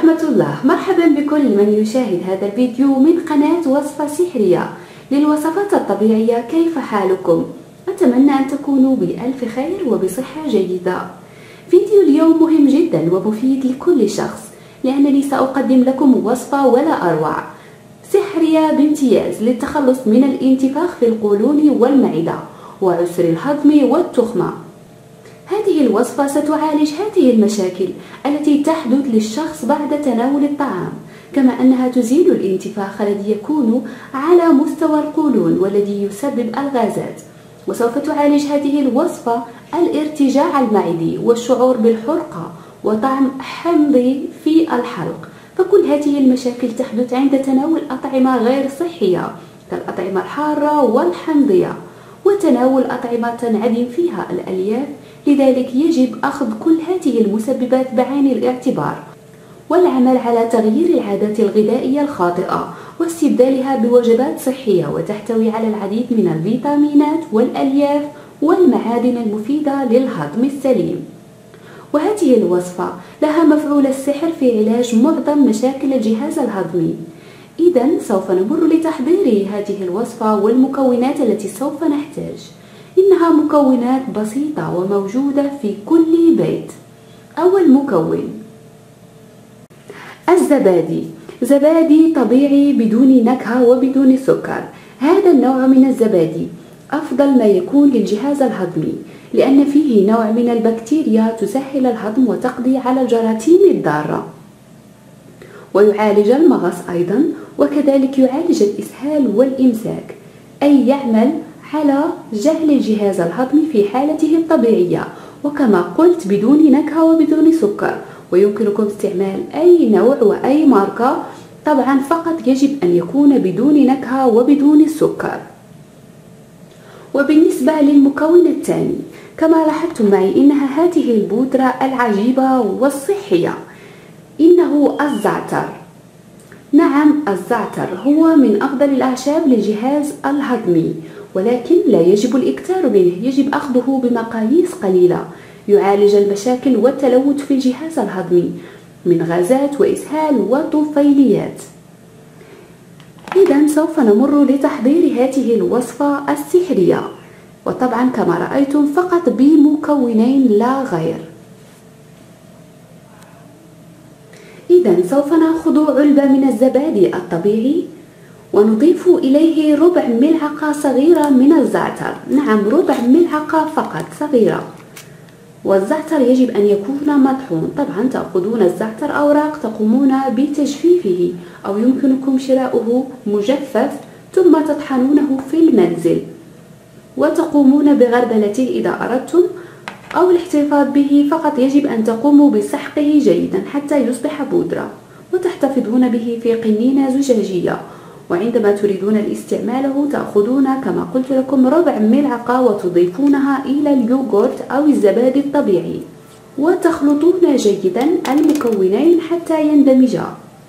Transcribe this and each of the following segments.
ورحمة الله. مرحبا بكل من يشاهد هذا الفيديو من قناة وصفة سحرية للوصفات الطبيعية. كيف حالكم؟ أتمنى أن تكونوا بألف خير وبصحة جيدة. فيديو اليوم مهم جدا ومفيد لكل شخص، لأنني سأقدم لكم وصفة ولا أروع، سحرية بامتياز للتخلص من الانتفاخ في القولون والمعدة وعسر الهضم والتخمة. هذه الوصفة ستعالج هذه المشاكل التي تحدث للشخص بعد تناول الطعام، كما أنها تزيل الانتفاخ الذي يكون على مستوى القولون والذي يسبب الغازات. وسوف تعالج هذه الوصفة الارتجاع المعدي والشعور بالحرقة وطعم حمضي في الحلق. فكل هذه المشاكل تحدث عند تناول أطعمة غير صحية كالأطعمة الحارة والحمضية وتناول أطعمة تنعدم فيها الألياف. لذلك يجب أخذ كل هذه المسببات بعين الاعتبار والعمل على تغيير العادات الغذائية الخاطئة واستبدالها بوجبات صحية وتحتوي على العديد من الفيتامينات والألياف والمعادن المفيدة للهضم السليم. وهذه الوصفة لها مفعول السحر في علاج معظم مشاكل الجهاز الهضمي. إذن سوف نمر لتحضير هذه الوصفة والمكونات التي سوف نحتاج. إنها مكونات بسيطة وموجودة في كل بيت. أول مكون الزبادي، زبادي طبيعي بدون نكهة وبدون سكر. هذا النوع من الزبادي أفضل ما يكون للجهاز الهضمي، لأن فيه نوع من البكتيريا تسهل الهضم وتقضي على الجراثيم الضارة، ويعالج المغص أيضا، وكذلك يعالج الإسهال والإمساك، أي يعمل على جعل الجهاز الهضمي في حالته الطبيعية، وكما قلت بدون نكهة وبدون سكر. ويمكنكم استعمال أي نوع وأي ماركة، طبعا فقط يجب أن يكون بدون نكهة وبدون السكر. وبالنسبة للمكون الثاني، كما لاحظتم معي إنها هذه البودرة العجيبة والصحية، إنه الزعتر. نعم، الزعتر هو من أفضل الأعشاب للجهاز الهضمي، ولكن لا يجب الإكثار منه، يجب أخذه بمقاييس قليلة. يعالج المشاكل والتلوث في الجهاز الهضمي من غازات وإسهال وطفيليات. إذن سوف نمر لتحضير هذه الوصفة السحرية، وطبعا كما رأيتم فقط بمكونين لا غير. إذن سوف نأخذ علبة من الزبادي الطبيعي ونضيف إليه ربع ملعقة صغيرة من الزعتر. نعم، ربع ملعقة فقط صغيرة. والزعتر يجب أن يكون مطحون. طبعا تأخذون الزعتر أوراق، تقومون بتجفيفه، أو يمكنكم شراؤه مجفف ثم تطحنونه في المنزل وتقومون بغربلته إذا أردتم، أو الاحتفاظ به. فقط يجب أن تقوموا بسحقه جيدا حتى يصبح بودرة، وتحتفظون به في قنينة زجاجية. وعندما تريدون الاستعماله تأخذون كما قلت لكم ربع ملعقة وتضيفونها إلى اليوغورت أو الزبادي الطبيعي، وتخلطون جيدا المكونين حتى يندمجا.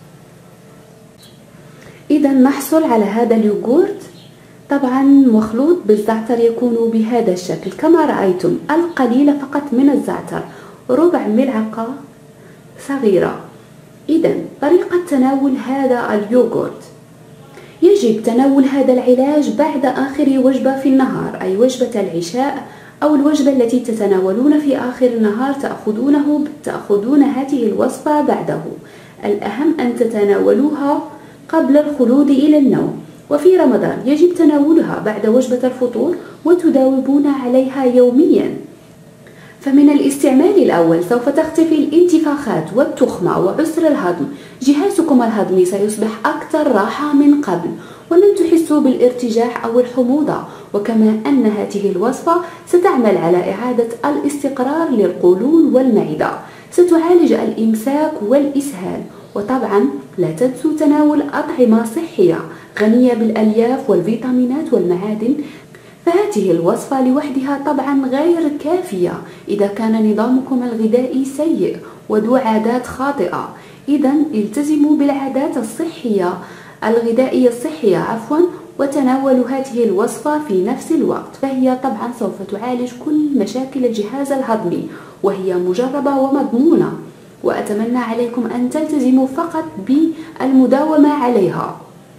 إذا نحصل على هذا اليوغورت طبعا مخلوط بالزعتر، يكون بهذا الشكل كما رأيتم، القليل فقط من الزعتر، ربع ملعقة صغيرة. إذا طريقة تناول هذا اليوغورت: يجب تناول هذا العلاج بعد آخر وجبة في النهار، أي وجبة العشاء أو الوجبة التي تتناولون في آخر النهار تأخذون هذه الوصفة بعده. الأهم أن تتناولوها قبل الخلود إلى النوم. وفي رمضان يجب تناولها بعد وجبة الفطور وتداومون عليها يوميا. فمن الاستعمال الأول سوف تختفي الانتفاخات والتخمة وعسر الهضم. جهازكم الهضمي سيصبح أكثر راحة من قبل، ولن تحسوا بالارتجاع أو الحموضة. وكما أن هذه الوصفة ستعمل على إعادة الاستقرار للقولون والمعدة، ستعالج الإمساك والإسهال. وطبعا لا تنسوا تناول أطعمة صحية غنية بالألياف والفيتامينات والمعادن. فهذه الوصفة لوحدها طبعا غير كافية إذا كان نظامكم الغذائي سيء وذو عادات خاطئة. إذا التزموا بالعادات الصحية الغذائية الصحية وتناولوا هذه الوصفة في نفس الوقت. فهي طبعا سوف تعالج كل مشاكل الجهاز الهضمي، وهي مجربة ومضمونة. وأتمنى عليكم أن تلتزموا فقط بالمداومة عليها.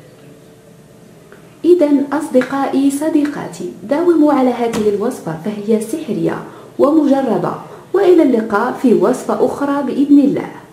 إذا أصدقائي صديقاتي، داوموا على هذه الوصفة فهي سحرية ومجربة، وإلى اللقاء في وصفة أخرى بإذن الله.